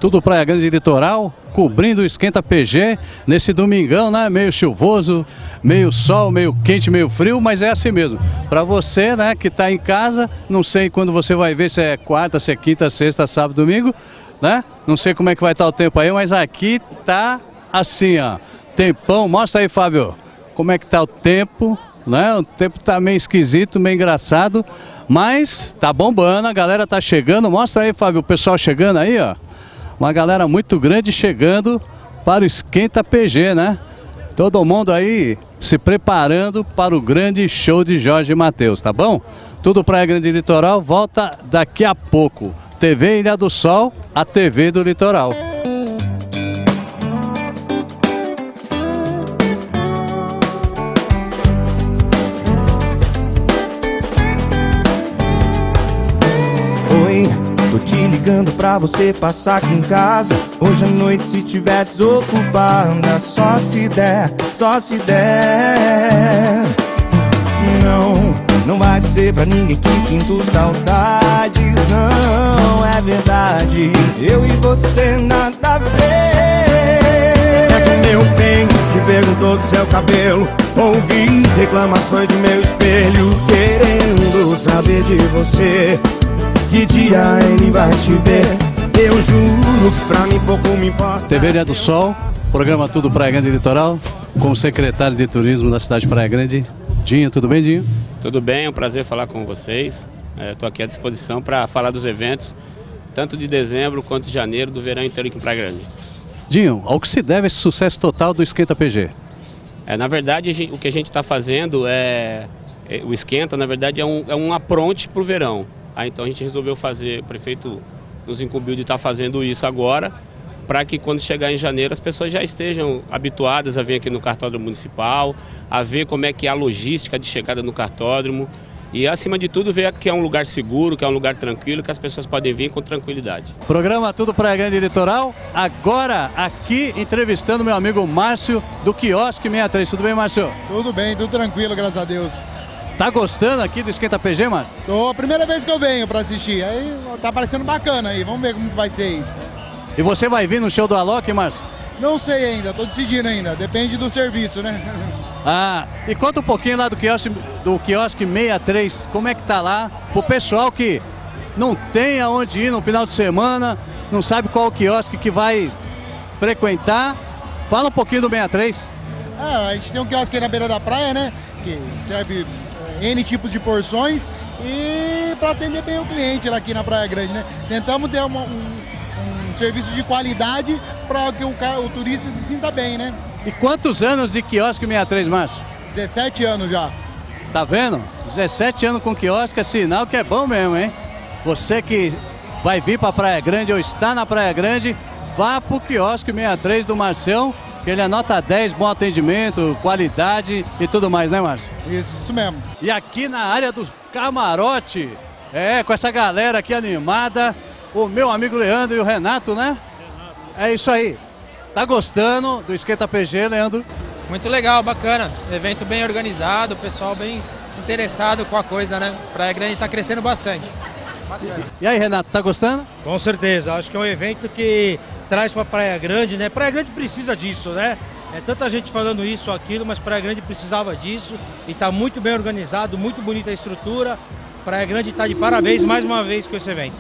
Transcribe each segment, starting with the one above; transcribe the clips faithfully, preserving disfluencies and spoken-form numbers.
Tudo Praia Grande Litoral, cobrindo o Esquenta P G nesse domingão, né? Meio chuvoso, meio sol, meio quente, meio frio, mas é assim mesmo. Para você, né, que está em casa, não sei quando você vai ver, se é quarta, se é quinta, sexta, sábado, domingo, né? Não sei como é que vai estar o tempo aí, mas aqui tá assim, ó. Tempão, mostra aí, Fábio, como é que tá o tempo, né? O tempo tá meio esquisito, meio engraçado, mas tá bombando, a galera tá chegando. Mostra aí, Fábio, o pessoal chegando aí, ó. Uma galera muito grande chegando para o Esquenta P G, né? Todo mundo aí se preparando para o grande show de Jorge Mateus, tá bom? Tudo Praia Grande Litoral volta daqui a pouco. T V Ilha do Sol, a T V do Litoral. Tô te ligando pra você passar aqui em casa hoje à noite, se tiver desocupada. Só se der, só se der. Não, não vai dizer pra ninguém que sinto saudades. Não, é verdade, eu e você nada a ver. É que meu bem te perguntou do seu cabelo, ouvi reclamações do meu espelho, querendo saber de você. Que dia ele vai te ver? Eu juro que pra mim pouco me importa. T V Ilha do Sol, programa Tudo Praia Grande Litoral, com o secretário de Turismo da cidade de Praia Grande, Dinho. Tudo bem, Dinho? Tudo bem, é um prazer falar com vocês. Estou aqui à disposição para falar dos eventos, tanto de dezembro quanto de janeiro, do verão inteiro aqui em Praia Grande. Dinho, ao que se deve esse sucesso total do Esquenta P G? É, na verdade, a gente, o que a gente está fazendo é, é... O Esquenta, na verdade, é um, é um apronte para o verão. Ah, então a gente resolveu fazer, o prefeito nos incumbiu de estar fazendo isso agora, para que quando chegar em janeiro as pessoas já estejam habituadas a vir aqui no cartódromo municipal, a ver como é que é a logística de chegada no cartódromo e, acima de tudo, ver que é um lugar seguro, que é um lugar tranquilo, que as pessoas podem vir com tranquilidade. Programa Tudo Praia Grande Litoral, agora aqui entrevistando meu amigo Márcio do Quiosque sessenta e três. Tudo bem, Márcio? Tudo bem, tudo tranquilo, graças a Deus. Tá gostando aqui do Esquenta P G, mano? Tô, a primeira vez que eu venho pra assistir, aí tá parecendo bacana aí, vamos ver como vai ser aí. E você vai vir no show do Alok, Márcio? Não sei ainda, tô decidindo ainda, depende do serviço, né? Ah, e conta um pouquinho lá do quiosque, do quiosque sessenta e três, como é que tá lá, pro pessoal que não tem aonde ir no final de semana, não sabe qual o quiosque que vai frequentar. Fala um pouquinho do sessenta e três. Ah, a gente tem um quiosque aí na beira da praia, né, que serve N tipos de porções e para atender bem o cliente lá aqui na Praia Grande, né? Tentamos ter uma, um, um serviço de qualidade para que o, o turista se sinta bem, né? E quantos anos de quiosque sessenta e três, Márcio? dezessete anos já. Tá vendo? dezessete anos com quiosque é sinal que é bom mesmo, hein? Você que vai vir para Praia Grande ou está na Praia Grande, vá pro quiosque sessenta e três do Marcião, que ele é nota dez, bom atendimento, qualidade e tudo mais, né, Márcio? Isso, isso mesmo. E aqui na área do camarote, é, com essa galera aqui animada, o meu amigo Leandro e o Renato, né? É isso aí. Tá gostando do Esquenta P G, Leandro? Muito legal, bacana. Evento bem organizado, o pessoal bem interessado com a coisa, né? Praia Grande tá crescendo bastante. Bacana. E aí, Renato, tá gostando? Com certeza, acho que é um evento que traz para Praia Grande, né? Praia Grande precisa disso, né? É tanta gente falando isso, aquilo, mas Praia Grande precisava disso e está muito bem organizado, muito bonita a estrutura. Praia Grande está de parabéns mais uma vez com esse evento.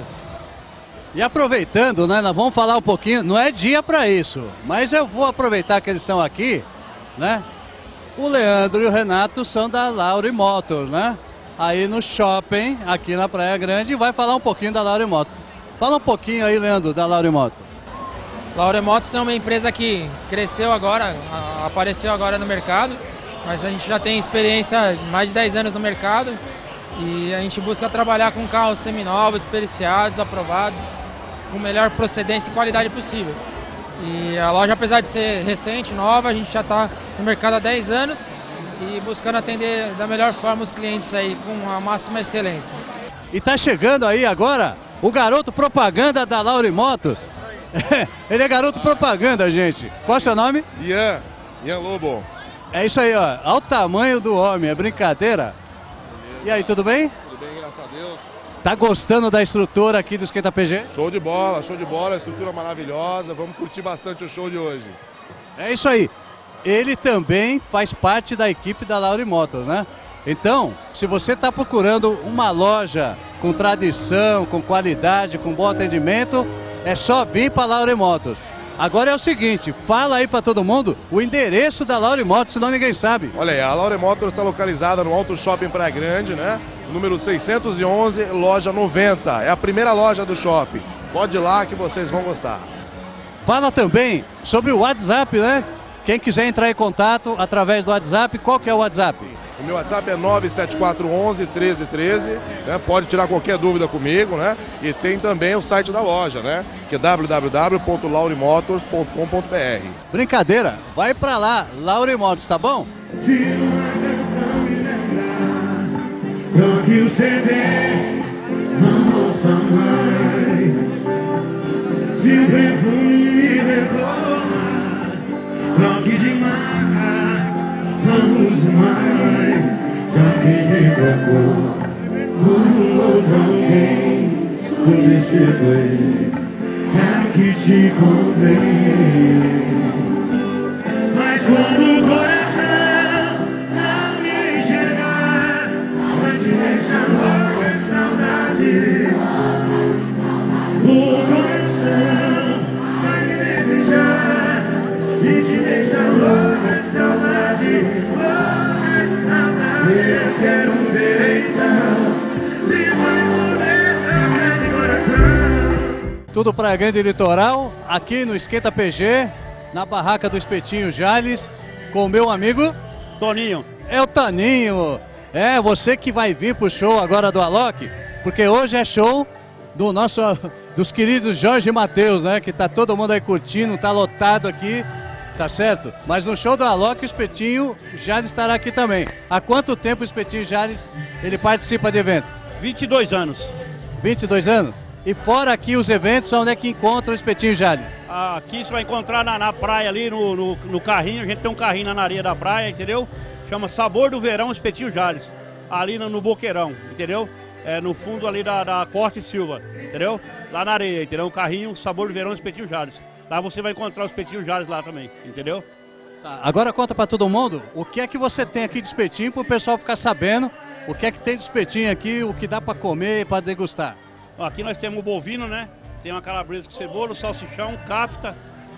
E aproveitando, né? Nós vamos falar um pouquinho, não é dia para isso, mas eu vou aproveitar que eles estão aqui, né? O Leandro e o Renato são da Lauri Motors, né? Aí no shopping, aqui na Praia Grande, vai falar um pouquinho da Lauri Motors. Fala um pouquinho aí, Leandro, da Lauri Motors. Lauri Motors é uma empresa que cresceu agora, apareceu agora no mercado, mas a gente já tem experiência de mais de dez anos no mercado e a gente busca trabalhar com carros seminovos, periciados, aprovados, com melhor procedência e qualidade possível. E a loja, apesar de ser recente, nova, a gente já está no mercado há dez anos e buscando atender da melhor forma os clientes aí, com a máxima excelência. E tá chegando aí agora o garoto propaganda da Lauri Motors. Ele é garoto propaganda, gente. Qual é o seu nome? Ian, Ian Lobo. É isso aí, ó. Olha o tamanho do homem, é brincadeira? E aí, tudo bem? Tudo bem, graças a Deus. Tá gostando da estrutura aqui do Esquenta P G? Show de bola, show de bola, estrutura maravilhosa. Vamos curtir bastante o show de hoje. É isso aí. Ele também faz parte da equipe da Lauri Motors, né? Então, se você está procurando uma loja com tradição, com qualidade, com bom atendimento, é só vir para a Lauri Motors. Agora é o seguinte, fala aí para todo mundo o endereço da Lauri Motors, senão ninguém sabe. Olha aí, a Lauri Motors está localizada no Auto Shopping Praia Grande, né? Número seiscentos e onze, loja noventa. É a primeira loja do shopping. Pode ir lá que vocês vão gostar. Fala também sobre o WhatsApp, né? Quem quiser entrar em contato através do WhatsApp, qual que é o WhatsApp? O meu WhatsApp é nove sete quatro um um, três um três, né? Pode tirar qualquer dúvida comigo, né? E tem também o site da loja, né? Que é w w w ponto lauri motors ponto com ponto b r. Brincadeira, vai pra lá, Lauri Motors, tá bom? Toque o C D, não ouça mais. Se o perfume retornar, toque de marca, não use mais. Se alguém te trocou por um outro alguém, substitui, é o que te convém. Mas quando o coração não me enxergar, vai te deixar logo é saudade. O coração vai me desejar e te deixar logo é saudade. Logo é saudade. Eu quero ver então se vai poder trocar de coração. Tudo Praia Grande Litoral, aqui no Esquenta P G, na barraca do Espetinho Jales, com o meu amigo Toninho. É o Toninho. É, você que vai vir pro show agora do Alok, porque hoje é show do nosso, dos queridos Jorge e Matheus, né? Que tá todo mundo aí curtindo, tá lotado aqui, tá certo? Mas no show do Alok, o Espetinho Jales estará aqui também. Há quanto tempo o Espetinho Jales, ele participa de evento? vinte e dois anos. vinte e dois anos? E fora aqui os eventos, onde é que encontra o Espetinho Jales? Aqui você vai encontrar na, na praia ali, no, no, no carrinho, a gente tem um carrinho na areia da praia, entendeu? Chama Sabor do Verão Espetinho Jales, ali no, no Boqueirão, entendeu? É, no fundo ali da, da Costa e Silva, entendeu? Lá na areia, entendeu? Um carrinho Sabor do Verão Espetinho Jales. Lá você vai encontrar os Espetinho Jales lá também, entendeu? Tá, agora conta pra todo mundo, o que é que você tem aqui de espetinho pro pessoal ficar sabendo, o que é que tem de espetinho aqui, o que dá pra comer e pra degustar. Aqui nós temos o bovino, né? Tem uma calabresa com cebola, o salsichão, cafta,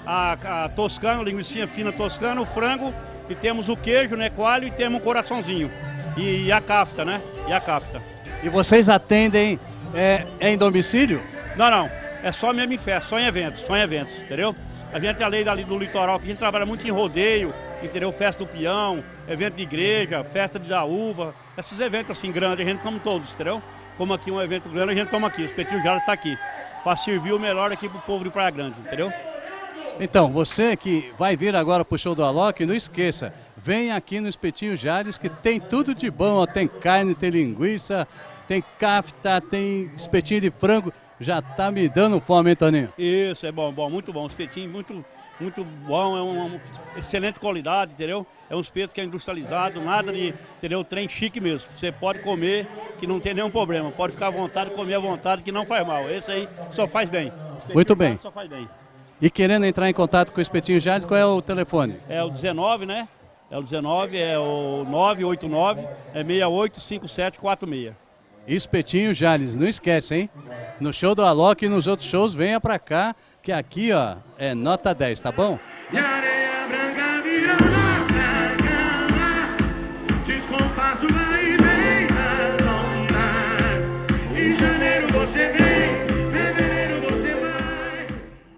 a, a toscana, linguiça fina toscana, o frango, e temos o queijo, né? Coalho, e temos um coraçãozinho. E, e a cafta, né? E a cafta. E vocês atendem é, é em domicílio? Não, não. É só mesmo em festa, só em eventos, só em eventos, entendeu? A gente, além dali do litoral, que a gente trabalha muito em rodeio, entendeu? Festa do peão, evento de igreja, festa da uva, esses eventos assim grandes, a gente toma todos, entendeu? Como aqui um evento grande, a gente toma aqui, o Espetinho Jales está aqui, para servir o melhor aqui pro povo de Praia Grande, entendeu? Então, você que vai vir agora pro show do Alok, não esqueça, vem aqui no Espetinho Jales, que tem tudo de bom, ó, tem carne, tem linguiça, tem cafta, tem espetinho de frango, já tá me dando fome, hein, Toninho? Isso, é bom, bom, muito bom, espetinho muito, muito bom, é uma, uma excelente qualidade, entendeu? É um espeto que é industrializado, nada de, entendeu? Trem chique mesmo, você pode comer que não tem nenhum problema, pode ficar à vontade, comer à vontade que não faz mal, esse aí só faz bem. Muito bem. Só faz bem. E querendo entrar em contato com o Espetinho Jales, qual é o telefone? É o dezenove, né? É o dezenove, é o nove oito nove, é seis oito cinco sete quatro seis. Espetinho Jales, não esquece, hein? No show do Alok e nos outros shows, venha pra cá, que aqui, ó, é nota dez, tá bom? E areia branca virou nossa cama, descompasso vai e vem das ondas. Em janeiro você vem, fevereiro você vai.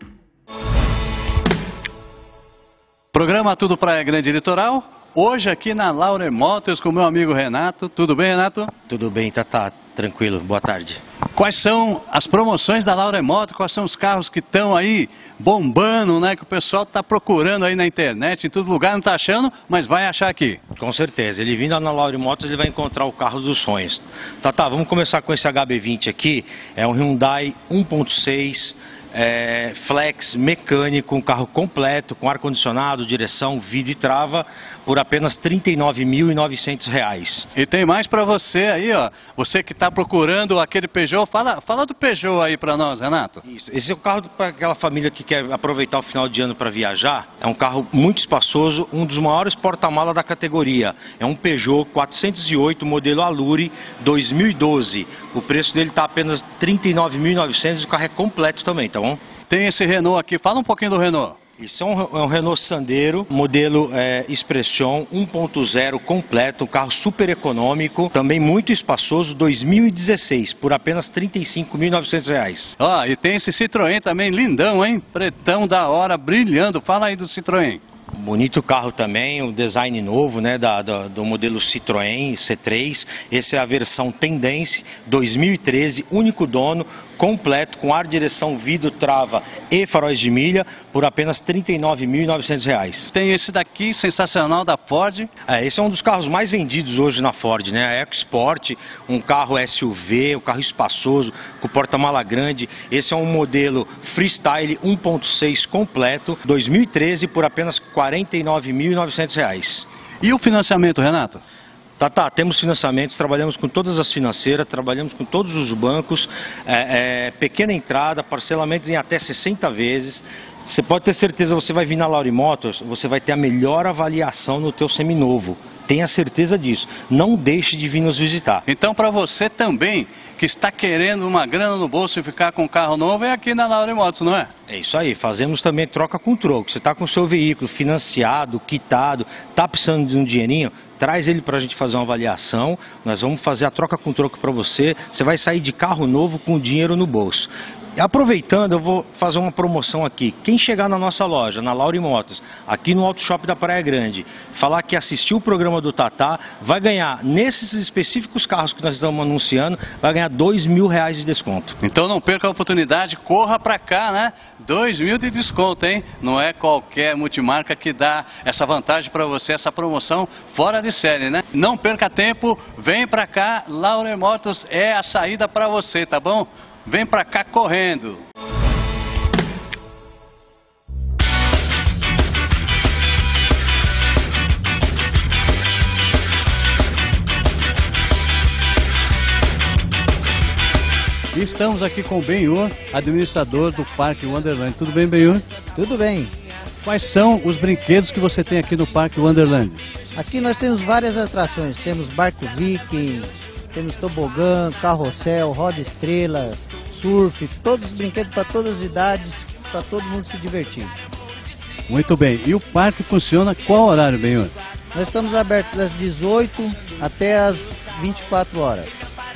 Programa Tudo Praia Grande Litoral, hoje aqui na Lauri Motors com meu amigo Renato. Tudo bem, Renato? Tudo bem, tá, tá tranquilo, boa tarde. Quais são as promoções da Lauri Motors? Quais são os carros que estão aí bombando, né? Que o pessoal está procurando aí na internet, em todo lugar, não está achando, mas vai achar aqui. Com certeza, ele vindo na Lauri Motors, ele vai encontrar o carro dos sonhos. Tá, tá, vamos começar com esse H B vinte aqui, é um Hyundai um ponto seis, é, flex, mecânico, um carro completo, com ar-condicionado, direção, vidro e trava, por apenas trinta e nove mil e novecentos reais. E tem mais para você aí, ó. Você que está procurando aquele Peugeot, fala, fala do Peugeot aí para nós, Renato. Isso. Esse é o carro para aquela família que quer aproveitar o final de ano para viajar. É um carro muito espaçoso, um dos maiores porta-mala da categoria. É um Peugeot quatrocentos e oito, modelo Allure, dois mil e doze. O preço dele está apenas trinta e nove mil e novecentos reais e o carro é completo também, tá bom? Tem esse Renault aqui, fala um pouquinho do Renault. Isso é um, é um Renault Sandero, modelo é, Expression um ponto zero completo, um carro super econômico, também muito espaçoso, dois mil e dezesseis, por apenas trinta e cinco mil e novecentos reais. Ó, e tem esse Citroën também, lindão, hein? Pretão da hora, brilhando. Fala aí do Citroën. Bonito carro também, o design novo, né, da, da, do modelo Citroën C três. Essa é a versão Tendence dois mil e treze, único dono, completo, com ar, direção, vidro, trava e faróis de milha, por apenas trinta e nove mil e novecentos reais. Tem esse daqui, sensacional, da Ford. É, esse é um dos carros mais vendidos hoje na Ford, né? A EcoSport, um carro S U V, um carro espaçoso, com porta-mala grande. Esse é um modelo Freestyle um ponto seis completo, dois mil e treze, por apenas quarenta e nove mil e novecentos reais. E o financiamento, Renato? Tá, tá, temos financiamentos, trabalhamos com todas as financeiras, trabalhamos com todos os bancos, é, é, pequena entrada, parcelamentos em até sessenta vezes. Você pode ter certeza, você vai vir na Lauri Motors, você vai ter a melhor avaliação no teu seminovo. Tenha certeza disso. Não deixe de vir nos visitar. Então, para você também, que está querendo uma grana no bolso e ficar com um carro novo, é aqui na Lauri Motors, não é? É isso aí. Fazemos também troca com troco. Você está com o seu veículo financiado, quitado, está precisando de um dinheirinho, traz ele para a gente fazer uma avaliação. Nós vamos fazer a troca com troco para você. Você vai sair de carro novo com dinheiro no bolso. Aproveitando, eu vou fazer uma promoção aqui. Quem chegar na nossa loja, na Lauri Motors, aqui no Auto Shop da Praia Grande, falar que assistiu o programa do Tatá, vai ganhar, nesses específicos carros que nós estamos anunciando, vai ganhar dois mil reais de desconto. Então não perca a oportunidade, corra pra cá, né? dois mil de desconto, hein? Não é qualquer multimarca que dá essa vantagem para você, essa promoção fora de série, né? Não perca tempo, vem pra cá, Lauri Motors é a saída para você, tá bom? Vem pra cá correndo. E estamos aqui com o Benhur, administrador do Parque Wonderland. Tudo bem, Benhur? Tudo bem. Quais são os brinquedos que você tem aqui no Parque Wonderland? Aqui nós temos várias atrações. Temos barco viking, temos tobogã, carrossel, roda estrela, surf, todos os brinquedos para todas as idades, para todo mundo se divertir. Muito bem. E o parque funciona qual horário, Benhur? Nós estamos abertos das dezoito até as vinte e quatro horas.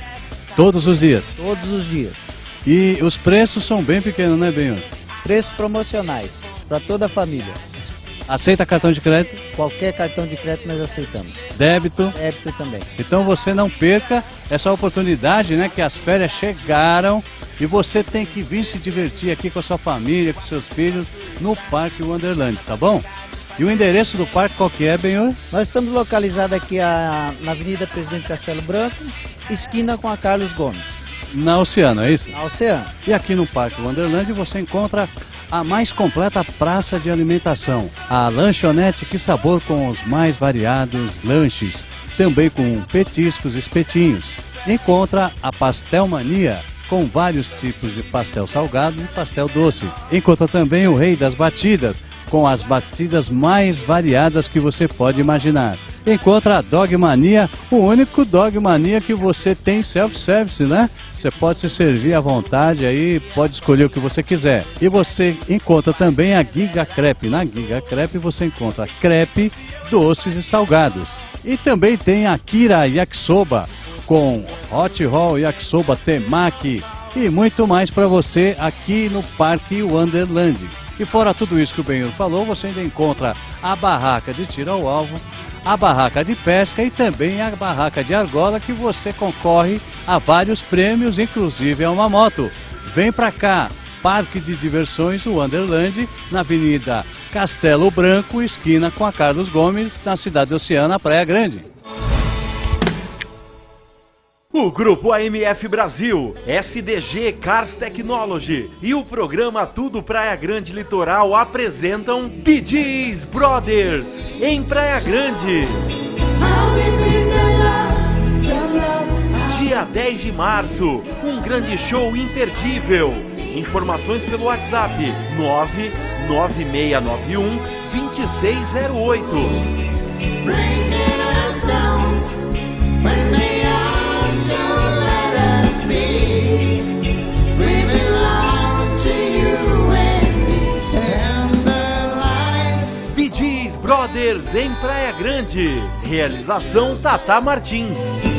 Todos os dias? Todos os dias. E os preços são bem pequenos, né, Benhur? Preços promocionais, para toda a família. Aceita cartão de crédito? Qualquer cartão de crédito nós aceitamos. Débito? Débito também. Então você não perca essa oportunidade, né, que as férias chegaram e você tem que vir se divertir aqui com a sua família, com seus filhos, no Parque Wonderland, tá bom? E o endereço do parque qual que é, Benhur? Nós estamos localizados aqui a, na Avenida Presidente Castelo Branco, esquina com a Carlos Gomes. Na Oceano, é isso? Na Oceano. E aqui no Parque Wonderland você encontra a mais completa praça de alimentação. A lanchonete Que Sabor, com os mais variados lanches, também com petiscos e espetinhos. Encontra a Pastel Mania, com vários tipos de pastel salgado e pastel doce. Encontra também o Rei das Batidas, com as batidas mais variadas que você pode imaginar. Encontra a Dog Mania, o único Dog Mania que você tem self-service, né? Você pode se servir à vontade aí, pode escolher o que você quiser. E você encontra também a Giga Crepe. Na Giga Crepe você encontra crepe, doces e salgados. E também tem a Kira Yakisoba, com Hot Roll, Yakisoba, Temaki e muito mais para você aqui no Parque Wonderland. E fora tudo isso que o Benhur falou, você ainda encontra a barraca de tiro ao alvo, a barraca de pesca e também a barraca de argola, que você concorre a vários prêmios, inclusive a uma moto. Vem pra cá, Parque de Diversões Wonderland, na Avenida Castelo Branco, esquina com a Carlos Gomes, na cidade de Oceana, Praia Grande. O Grupo A M F Brasil, S D G Cars Technology e o programa Tudo Praia Grande Litoral apresentam Bee Gees Brothers em Praia Grande. Dia dez de março, um grande show imperdível. Informações pelo WhatsApp nove nove seis nove um, dois seis zero oito. Bee Gees Brothers em Praia Grande. Realização Tata Martins.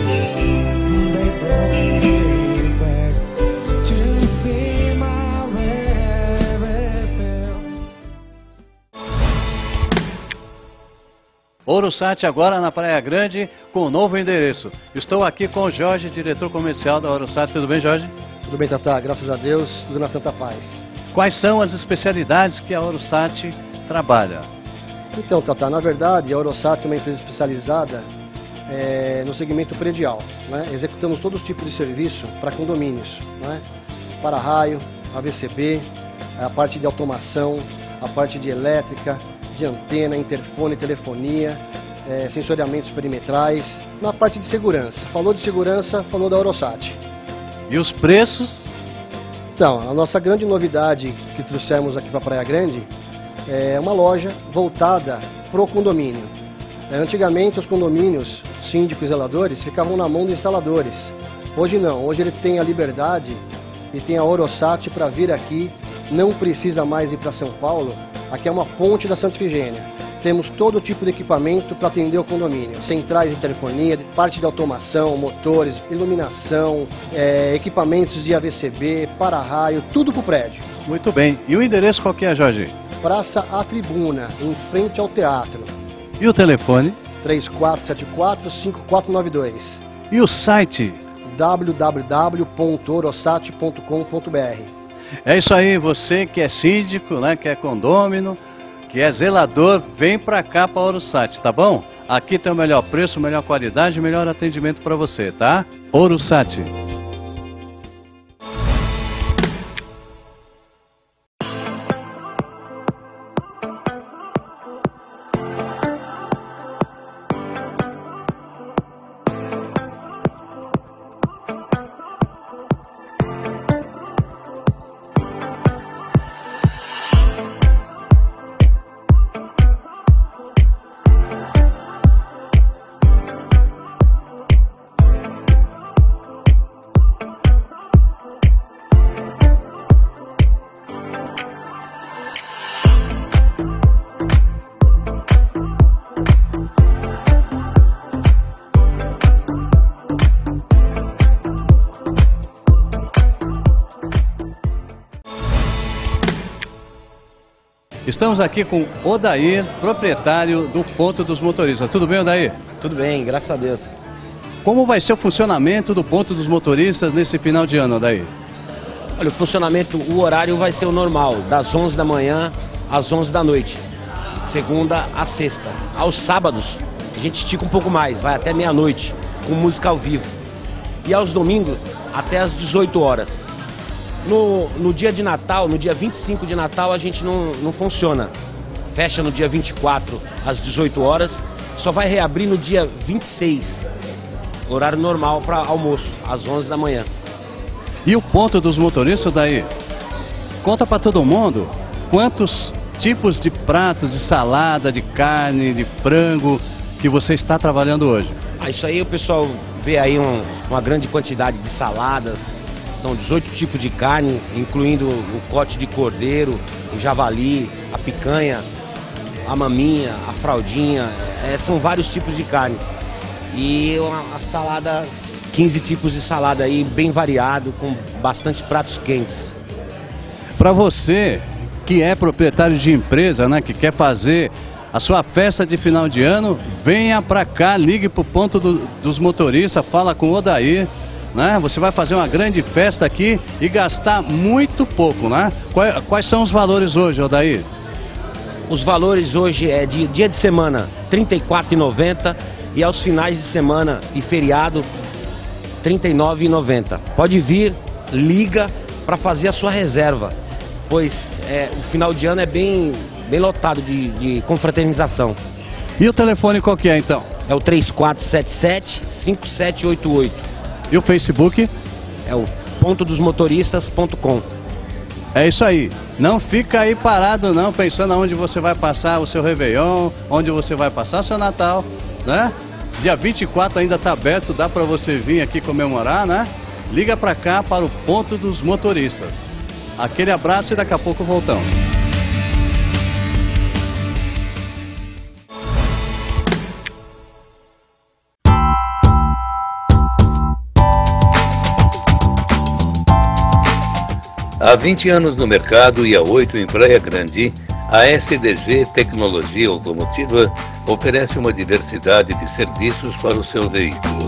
Orosat agora na Praia Grande com um novo endereço. Estou aqui com o Jorge, diretor comercial da Orosat. Tudo bem, Jorge? Tudo bem, Tata. Graças a Deus, tudo na santa paz. Quais são as especialidades que a Orosat trabalha? Então, Tata, na verdade, a Orosat é uma empresa especializada é, no segmento predial. Né? Executamos todos os tipos de serviço para condomínios. Né? Para-raio, A V C B, a parte de automação, a parte de elétrica, de antena, interfone, telefonia, é, sensoriamentos perimetrais, na parte de segurança. Falou de segurança, falou da Orosat. E os preços? Então, a nossa grande novidade que trouxemos aqui para Praia Grande é uma loja voltada para o condomínio. É, antigamente os condomínios, síndicos e zeladores, ficavam na mão dos instaladores. Hoje não, hoje ele tem a liberdade e tem a Orosat para vir aqui, não precisa mais ir para São Paulo. Aqui é uma ponte da Santa Ifigênia. Temos todo tipo de equipamento para atender o condomínio. Centrais de telefonia, parte de automação, motores, iluminação, é, equipamentos de A V C B, para-raio, tudo para o prédio. Muito bem. E o endereço qual que é, Jorge? Praça A Tribuna, em frente ao teatro. E o telefone? três quatro sete quatro, cinco quatro nove dois. E o site? w w w ponto orosat ponto com ponto b r. É isso aí, você que é síndico, né, que é condômino, que é zelador, vem pra cá para a Orosat, tá bom? Aqui tem o melhor preço, melhor qualidade, melhor atendimento para você, tá? Orosat. Estamos aqui com Odair, proprietário do Ponto dos Motoristas. Tudo bem, Odair? Tudo bem, graças a Deus. Como vai ser o funcionamento do Ponto dos Motoristas nesse final de ano, Odair? Olha, o funcionamento, o horário vai ser o normal, das onze da manhã às onze da noite, segunda a sexta. Aos sábados, a gente estica um pouco mais, vai até meia-noite, com música ao vivo. E aos domingos, até às dezoito horas. No, no dia de Natal, no dia vinte e cinco de Natal, a gente não, não funciona. Fecha no dia vinte e quatro às dezoito horas, só vai reabrir no dia vinte e seis, horário normal para almoço, às onze da manhã. E o Ponto dos Motoristas, daí? Conta para todo mundo quantos tipos de pratos, de salada, de carne, de frango que você está trabalhando hoje. Ah, isso aí o pessoal vê aí um, uma grande quantidade de saladas. São dezoito tipos de carne, incluindo o corte de cordeiro, o javali, a picanha, a maminha, a fraldinha. É, são vários tipos de carnes. E uma, a salada, quinze tipos de salada aí, bem variado, com bastante pratos quentes. Para você que é proprietário de empresa, né, que quer fazer a sua festa de final de ano, venha para cá, ligue para o Ponto do, dos Motoristas, fala com o Odair. Né? Você vai fazer uma grande festa aqui e gastar muito pouco, né? Quais, quais são os valores hoje, Odair? Os valores hoje é de dia de semana trinta e quatro reais e noventa centavos e aos finais de semana e feriado trinta e nove reais e noventa centavos. Pode vir, liga para fazer a sua reserva, pois é, o final de ano é bem, bem lotado de, de confraternização. E o telefone qual que é então? É o três quatro sete sete, cinco sete oito oito. E o Facebook? É o ponto dos motoristas ponto com. É isso aí. Não fica aí parado não, pensando aonde você vai passar o seu Réveillon, onde você vai passar seu Natal, né? Dia vinte e quatro ainda está aberto, dá para você vir aqui comemorar, né? Liga para cá, para o ponto dos motoristas. Aquele abraço e daqui a pouco voltamos. Há vinte anos no mercado e há oito em Praia Grande, a S D G Tecnologia Automotiva oferece uma diversidade de serviços para o seu veículo.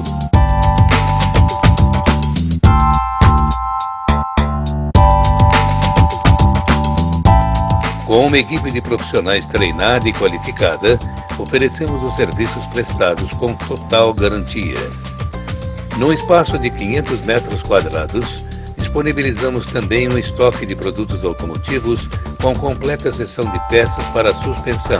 Com uma equipe de profissionais treinada e qualificada, oferecemos os serviços prestados com total garantia. Num espaço de quinhentos metros quadrados, disponibilizamos também um estoque de produtos automotivos com completa seção de peças para suspensão.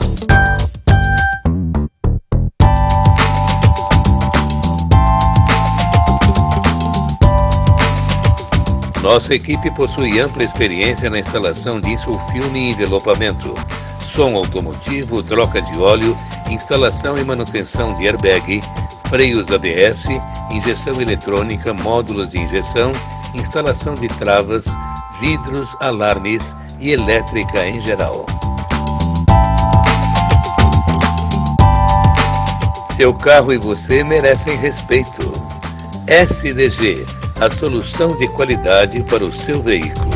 Nossa equipe possui ampla experiência na instalação de insulfilme e envelopamento, som automotivo, troca de óleo, instalação e manutenção de airbag, freios A B S, injeção eletrônica, módulos de injeção, instalação de travas, vidros, alarmes e elétrica em geral. Seu carro e você merecem respeito. S D G, a solução de qualidade para o seu veículo.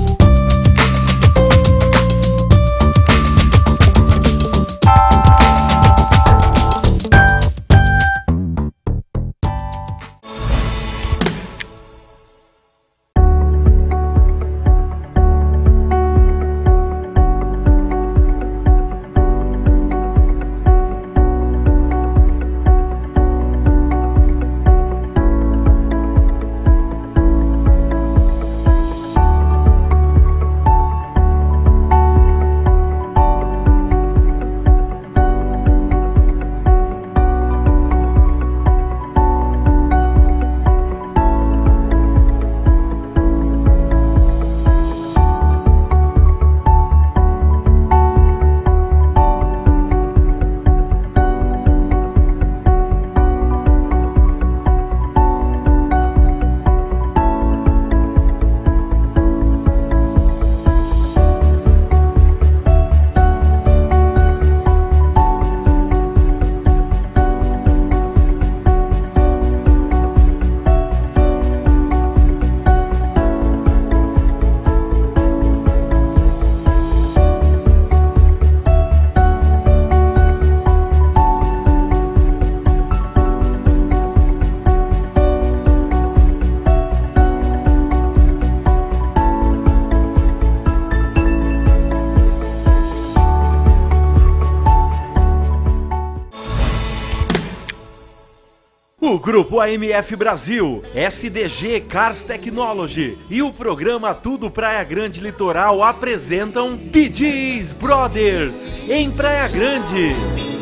O Grupo A M F Brasil, S D G Cars Technology e o programa Tudo Praia Grande Litoral apresentam Bee Brothers em Praia Grande.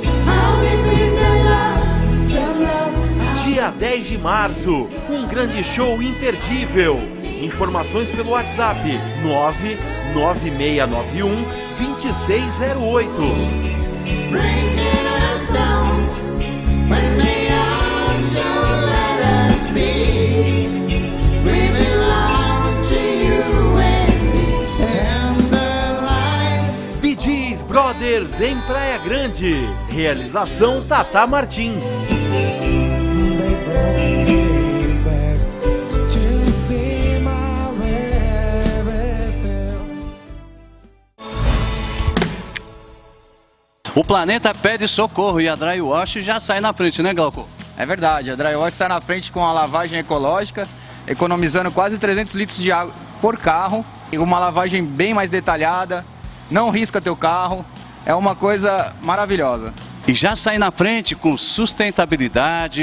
Dia dez de março, um grande show imperdível. Informações pelo WhatsApp nove nove seis nove um, dois seis zero oito. Bee Brothers em Praia Grande. Realização Tata Martins. O planeta pede socorro e a Dry Wash já sai na frente, né, Glauco? É verdade, a Dry Wash sai na frente com a lavagem ecológica, economizando quase trezentos litros de água por carro, e uma lavagem bem mais detalhada, não risca teu carro, é uma coisa maravilhosa. E já sai na frente com sustentabilidade,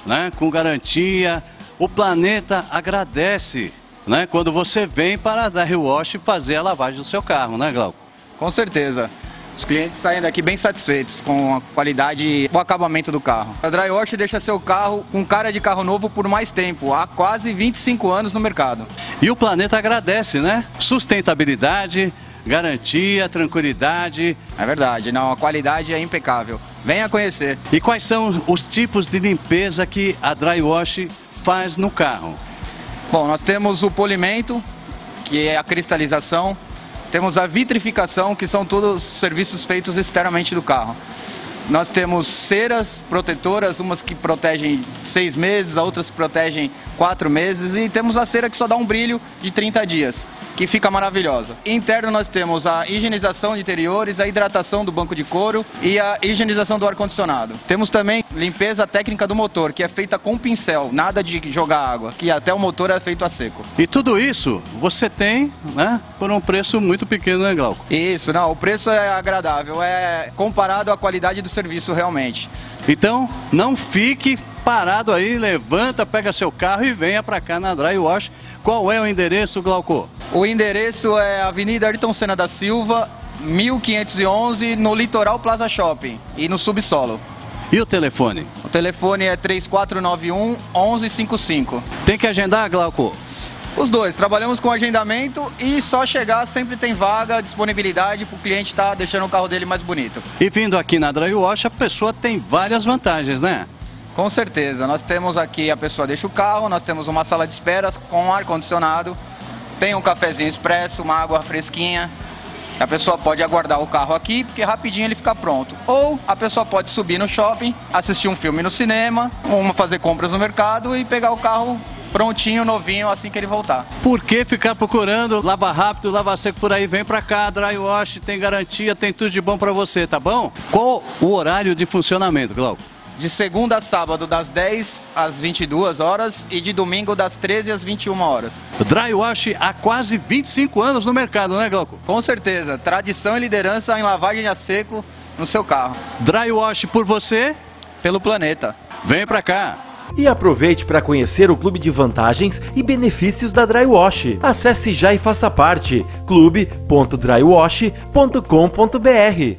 né, com garantia. O planeta agradece, né, quando você vem para a Dry Wash fazer a lavagem do seu carro, né, Glauco? Com certeza. Os clientes saem daqui bem satisfeitos com a qualidade e o acabamento do carro. A Dry Wash deixa seu carro com cara de carro novo por mais tempo, há quase vinte e cinco anos no mercado. E o planeta agradece, né? Sustentabilidade, garantia, tranquilidade. É verdade, não, a qualidade é impecável. Venha conhecer. E quais são os tipos de limpeza que a Dry Wash faz no carro? Bom, nós temos o polimento, que é a cristalização. Temos a vitrificação, que são todos serviços feitos externamente do carro. Nós temos ceras protetoras, umas que protegem seis meses, outras que protegem quatro meses. E temos a cera que só dá um brilho de trinta dias, que fica maravilhosa. Interno nós temos a higienização de interiores, a hidratação do banco de couro e a higienização do ar-condicionado. Temos também limpeza técnica do motor, que é feita com pincel, nada de jogar água, que até o motor é feito a seco. E tudo isso você tem, né, por um preço muito pequeno, né, Glauco? Isso, não, o preço é agradável, é comparado à qualidade do serviço realmente. Então, não fique parado aí, levanta, pega seu carro e venha para cá na Dry Wash. Qual é o endereço, Glauco? O endereço é Avenida Ayrton Senna da Silva, mil quinhentos e onze, no Litoral Plaza Shopping e no subsolo. E o telefone? O telefone é três quatro nove um, onze cinquenta e cinco. Tem que agendar, Glauco? Os dois, trabalhamos com agendamento e só chegar sempre tem vaga, disponibilidade para o cliente estar deixando o carro dele mais bonito. E vindo aqui na Dry Wash, a pessoa tem várias vantagens, né? Com certeza, nós temos aqui, a pessoa deixa o carro, nós temos uma sala de espera com ar-condicionado, tem um cafezinho expresso, uma água fresquinha. A pessoa pode aguardar o carro aqui, porque rapidinho ele fica pronto. Ou a pessoa pode subir no shopping, assistir um filme no cinema, ou fazer compras no mercado e pegar o carro prontinho, novinho, assim que ele voltar. Por que ficar procurando lava rápido, lava seco por aí? Vem pra cá, Dry Wash, tem garantia, tem tudo de bom pra você, tá bom? Qual o horário de funcionamento, Glauco? De segunda a sábado, das dez às vinte e duas horas e de domingo, das treze às vinte e uma horas. Dry Wash há quase vinte e cinco anos no mercado, né, Glauco? Com certeza. Tradição e liderança em lavagem a seco no seu carro. Dry Wash por você, pelo planeta. Vem pra cá. E aproveite para conhecer o clube de vantagens e benefícios da Dry Wash. Acesse já e faça parte. clube ponto dry wash ponto com ponto br.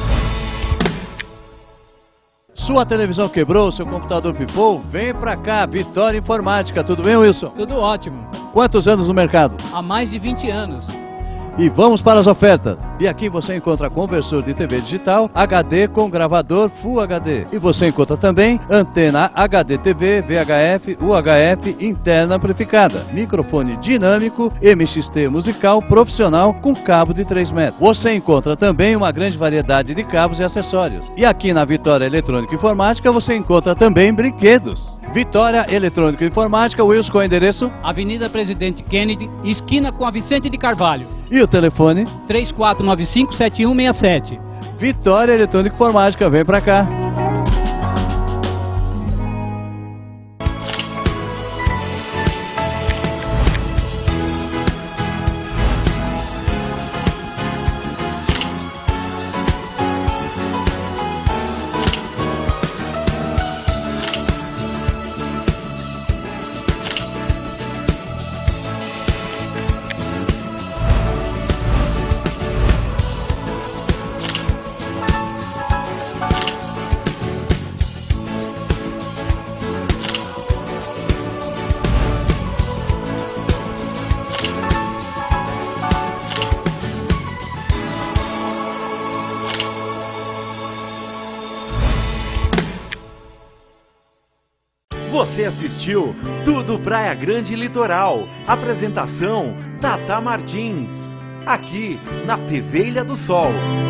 Sua televisão quebrou, seu computador pifou? Vem pra cá, Vitória Informática. Tudo bem, Wilson? Tudo ótimo. Quantos anos no mercado? Há mais de vinte anos. E vamos para as ofertas. E aqui você encontra conversor de T V digital, H D com gravador Full H D. E você encontra também antena H D T V, V H F, U H F interna amplificada, microfone dinâmico, M X T musical profissional com cabo de três metros. Você encontra também uma grande variedade de cabos e acessórios. E aqui na Vitória Eletrônica e Informática você encontra também brinquedos. Vitória Eletrônica e Informática, Wilson, com o endereço? Avenida Presidente Kennedy, esquina com a Vicente de Carvalho. E o telefone? três quatro nove cinco, sete um seis sete. Vitória Eletrônica e Informática, vem pra cá. Você assistiu Tudo Praia Grande Litoral. Apresentação Tata Martins. Aqui na T V Ilha do Sol.